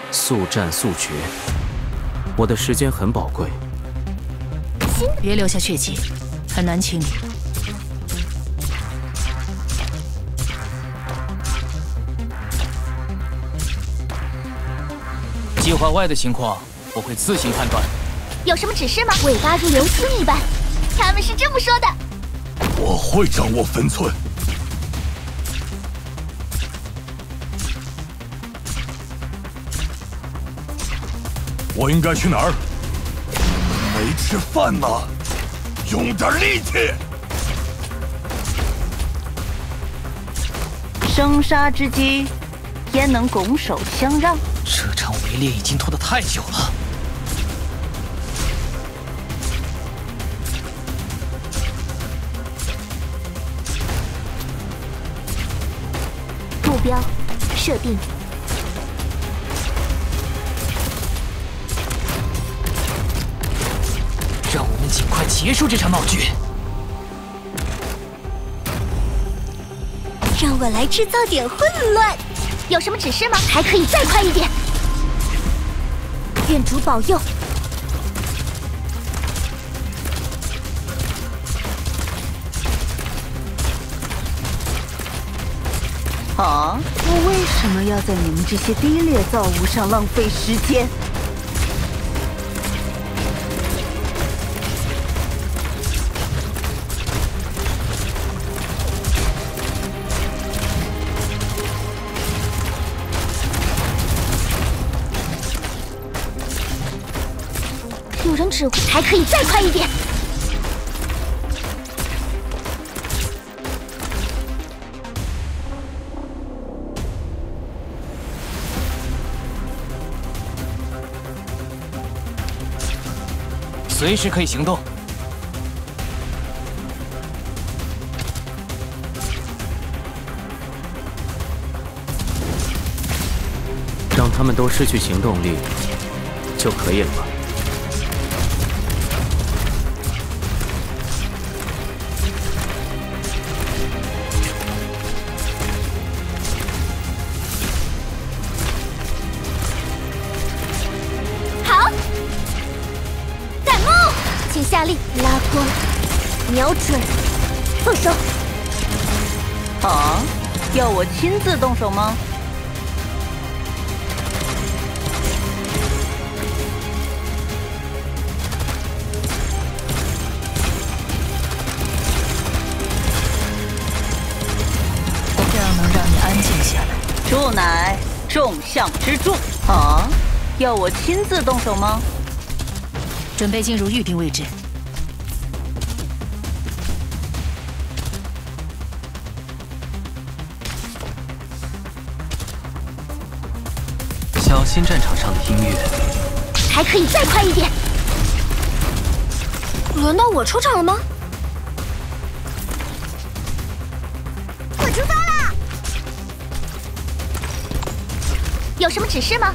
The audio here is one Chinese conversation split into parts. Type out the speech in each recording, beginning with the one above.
速战速决。我的时间很宝贵。 别留下血迹，很难清理。 计划外的情况，我会自行判断。 有什么指示吗？尾巴如流星一般，他们是这么说的。 我会掌握分寸。我应该去哪儿？没吃饭呢，用点力气。 生杀之机，焉能拱手相让？ 这场围猎已经拖得太久了。 目标设定。 让我们尽快结束这场闹剧。 让我来制造点混乱。有什么指示吗？还可以再快一点。愿主保佑。 啊！我为什么要在你们这些低劣造物上浪费时间？ 有人指挥，还可以再快一点。 随时可以行动。 让他们都失去行动力就可以了吧？ 好，弹幕，请下令拉光，瞄准，放手。 啊！要我亲自动手吗？ 这样能让你安静下来。 助乃众相之助。啊！要我亲自动手吗？ 准备进入预定位置。 小心战场上的音乐。 还可以再快一点。轮到我出场了吗？我出发啦！有什么指示吗？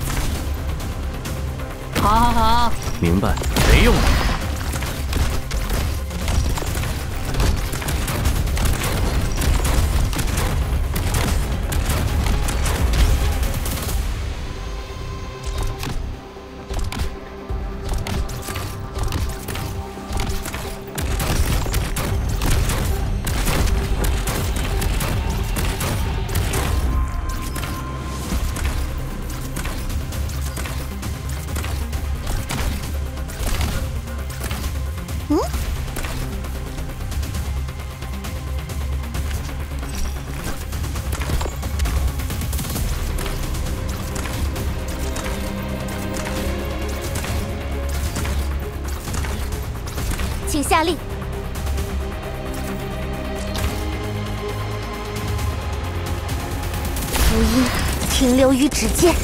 好好好， 明白。 没用的。 请下令。福音停留于指尖。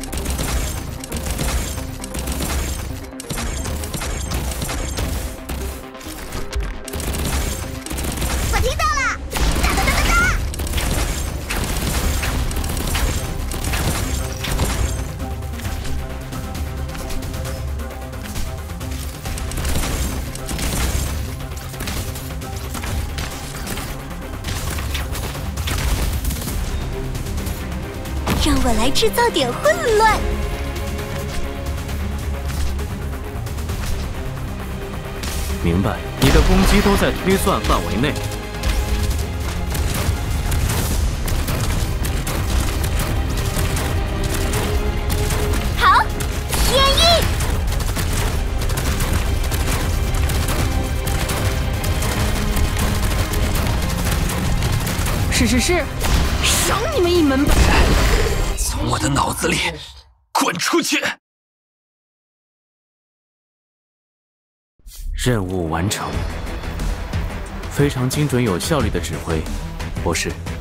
我听到了！哒哒哒哒哒！让我来制造点混乱。 明白，你的攻击都在推算范围内。 好，天意。 是，赏你们一门吧！ 从我的脑子里滚出去！ 任务完成，非常精准有效率的指挥，博士。